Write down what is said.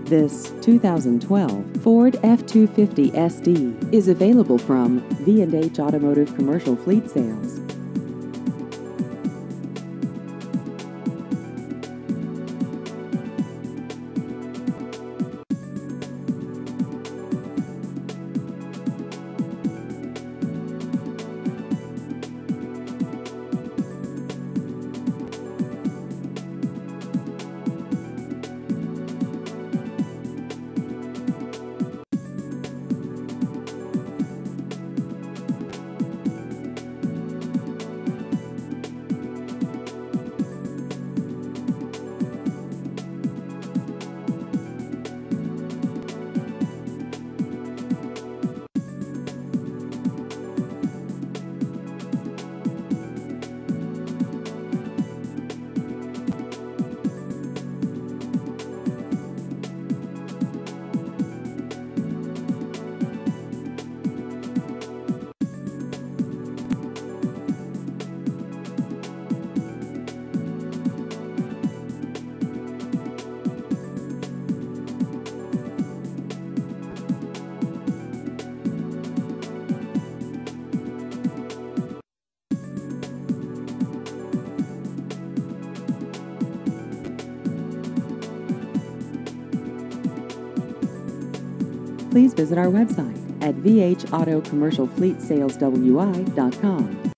This 2012 Ford F-250 SD is available from V&H Automotive Commercial Fleet Sales. Please visit our website at vhautocommercialfleetsaleswi.com.